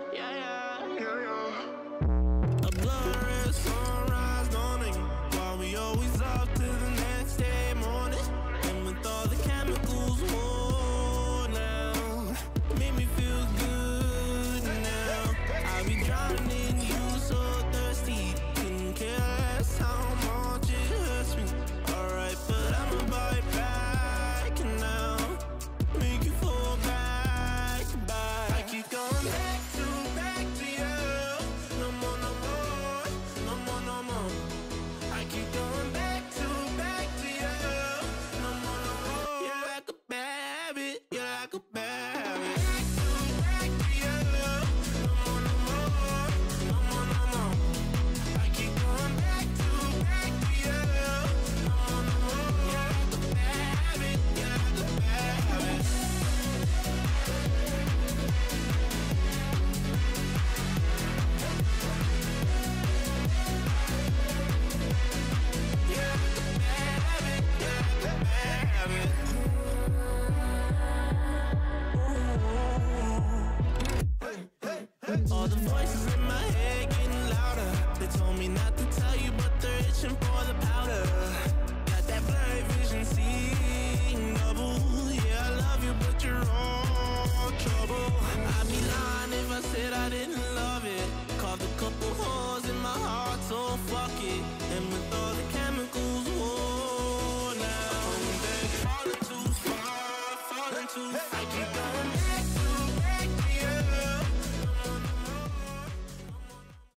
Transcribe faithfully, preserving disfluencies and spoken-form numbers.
Yeah, yeah, yeah, yeah. A blurry sunrise dawning, while we always up to the next day morning. And with all the chemicals worn out, made me feel good now. I be drowning in you, so thirsty. Couldn't care less how much it hurts me. Alright, but I'ma bite back now. Make you fall back, back. I keep going back to, back to you. No more, no more, no more, no more. I keep going back to, back to you. No more, no more. You're like a bad habit, you're like a bad habit.